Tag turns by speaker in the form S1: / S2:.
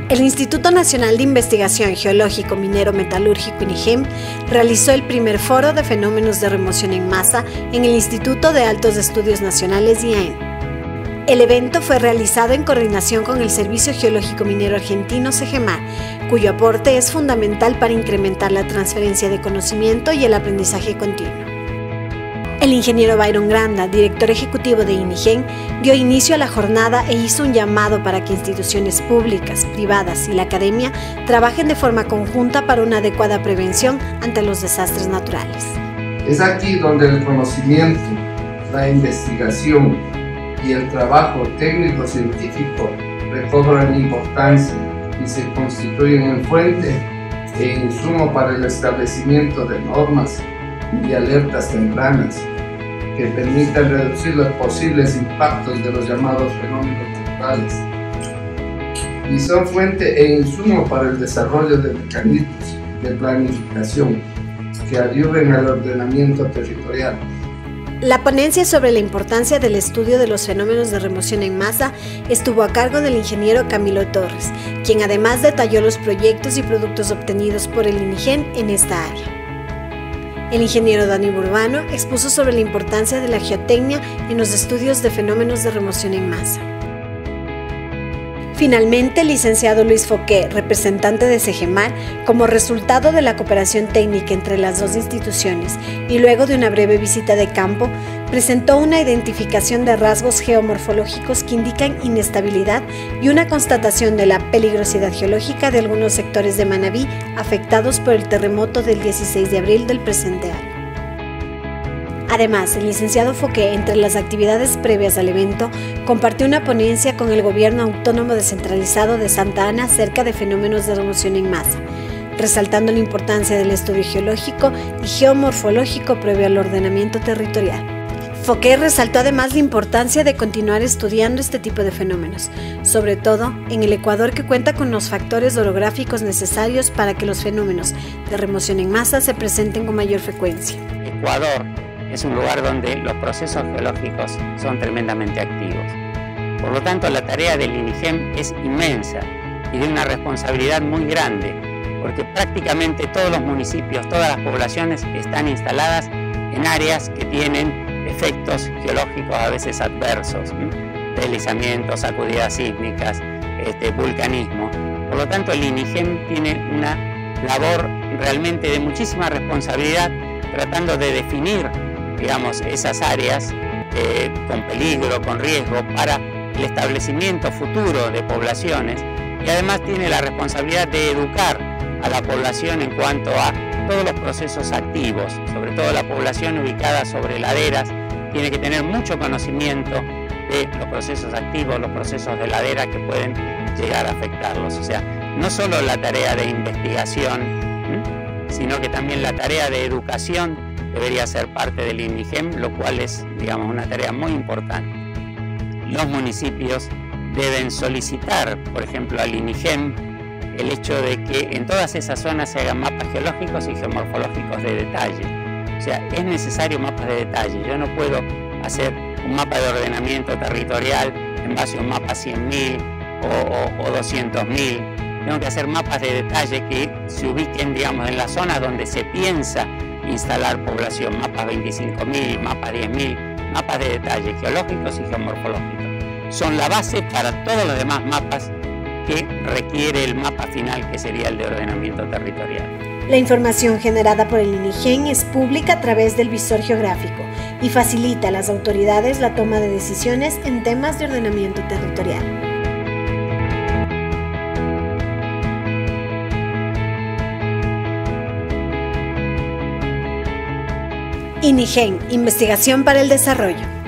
S1: El Instituto Nacional de Investigación Geológico Minero Metalúrgico INIGEM realizó el primer foro de fenómenos de remoción en masa en el Instituto de Altos Estudios Nacionales IAEN. El evento fue realizado en coordinación con el Servicio Geológico Minero Argentino SEGEMAR, cuyo aporte es fundamental para incrementar la transferencia de conocimiento y el aprendizaje continuo. El ingeniero Byron Granda, director ejecutivo de INIGEM, dio inicio a la jornada e hizo un llamado para que instituciones públicas, privadas y la academia trabajen de forma conjunta para una adecuada prevención ante los desastres naturales.
S2: Es aquí donde el conocimiento, la investigación y el trabajo técnico-científico recobran importancia y se constituyen en fuente e insumo para el establecimiento de normas y alertas tempranas que permitan reducir los posibles impactos de los llamados fenómenos naturales y son fuente e insumo para el desarrollo de mecanismos de planificación que ayuden al ordenamiento territorial.
S1: La ponencia sobre la importancia del estudio de los fenómenos de remoción en masa estuvo a cargo del ingeniero Camilo Torres, quien además detalló los proyectos y productos obtenidos por el INIGEM en esta área. El ingeniero Dani Burbano expuso sobre la importancia de la geotecnia en los estudios de fenómenos de remoción en masa. Finalmente, el licenciado Luis Foqué, representante de SEGEMAR, como resultado de la cooperación técnica entre las dos instituciones y luego de una breve visita de campo, presentó una identificación de rasgos geomorfológicos que indican inestabilidad y una constatación de la peligrosidad geológica de algunos sectores de Manabí afectados por el terremoto del 16 de abril del presente año. Además, el licenciado Foqué, entre las actividades previas al evento, compartió una ponencia con el Gobierno Autónomo Descentralizado de Santa Ana acerca de fenómenos de remoción en masa, resaltando la importancia del estudio geológico y geomorfológico previo al ordenamiento territorial. Foqué resaltó además la importancia de continuar estudiando este tipo de fenómenos, sobre todo en el Ecuador, que cuenta con los factores orográficos necesarios para que los fenómenos de remoción en masa se presenten con mayor frecuencia.
S3: Ecuador es un lugar donde los procesos geológicos son tremendamente activos. Por lo tanto, la tarea del INIGEM es inmensa y de una responsabilidad muy grande, porque prácticamente todos los municipios, todas las poblaciones están instaladas en áreas que tienen efectos geológicos a veces adversos, deslizamientos, sacudidas sísmicas, vulcanismo. Por lo tanto, el INIGEM tiene una labor realmente de muchísima responsabilidad tratando de definir, digamos, esas áreas con peligro, con riesgo para el establecimiento futuro de poblaciones, y además tiene la responsabilidad de educar a la población en cuanto a todos los procesos activos, sobre todo la población ubicada sobre laderas tiene que tener mucho conocimiento de los procesos activos, los procesos de ladera que pueden llegar a afectarlos. O sea, no solo la tarea de investigación, sino que también la tarea de educación debería ser parte del INIGEM, lo cual es, digamos, una tarea muy importante. Los municipios deben solicitar, por ejemplo, al INIGEM el hecho de que en todas esas zonas se hagan mapas geológicos y geomorfológicos de detalle. O sea, es necesario mapas de detalle. Yo no puedo hacer un mapa de ordenamiento territorial en base a un mapa 100.000 o 200.000. Tengo que hacer mapas de detalle que se ubiquen, digamos, en las zonas donde se piensa instalar población, mapas 25.000, mapas 10.000, mapas de detalle geológicos y geomorfológicos. Son la base para todos los demás mapas que requiere el mapa final, que sería el de ordenamiento territorial.
S1: La información generada por el INIGEM es pública a través del visor geográfico y facilita a las autoridades la toma de decisiones en temas de ordenamiento territorial. INIGEM, Investigación para el Desarrollo.